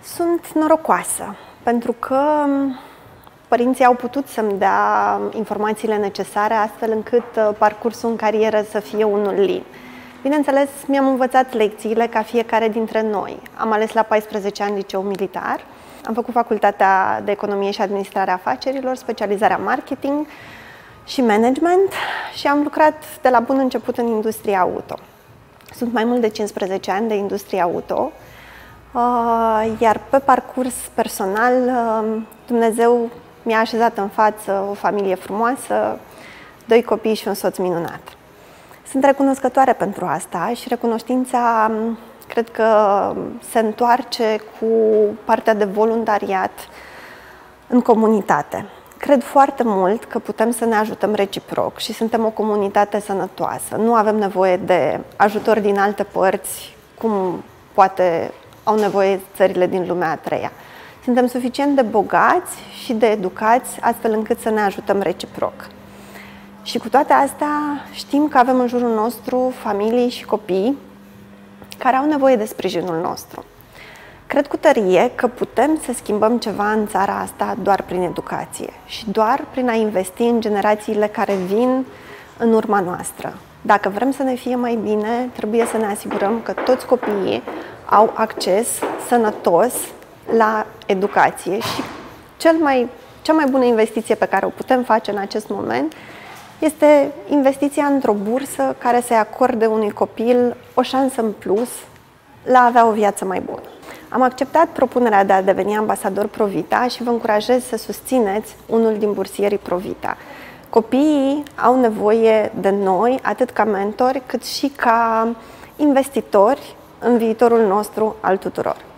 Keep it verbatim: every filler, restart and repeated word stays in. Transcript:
Sunt norocoasă, pentru că părinții au putut să-mi dea informațiile necesare astfel încât parcursul în carieră să fie unul lin. Bineînțeles, mi-am învățat lecțiile ca fiecare dintre noi. Am ales la paisprezece ani liceul militar, am făcut facultatea de economie și administrare a afacerilor, specializarea marketing și management și am lucrat de la bun început în industria auto. Sunt mai mult de cincisprezece ani de industrie auto, iar pe parcurs personal Dumnezeu mi-a așezat în față o familie frumoasă, doi copii și un soț minunat. Sunt recunoscătoare pentru asta și recunoștința cred că se întoarce cu partea de voluntariat în comunitate. Cred foarte mult că putem să ne ajutăm reciproc și suntem o comunitate sănătoasă. Nu avem nevoie de ajutor din alte părți, cum poate au nevoie țările din lumea a treia. Suntem suficient de bogați și de educați astfel încât să ne ajutăm reciproc. Și cu toate astea știm că avem în jurul nostru familii și copii care au nevoie de sprijinul nostru. Cred cu tărie că putem să schimbăm ceva în țara asta doar prin educație și doar prin a investi în generațiile care vin în urma noastră. Dacă vrem să ne fie mai bine, trebuie să ne asigurăm că toți copiii au acces sănătos la educație și cel mai, cea mai bună investiție pe care o putem face în acest moment este investiția într-o bursă care să-i acorde unui copil o șansă în plus la a avea o viață mai bună. Am acceptat propunerea de a deveni ambasador Provita și vă încurajez să susțineți unul din bursierii Provita. Copiii au nevoie de noi, atât ca mentori, cât și ca investitori în viitorul nostru al tuturor.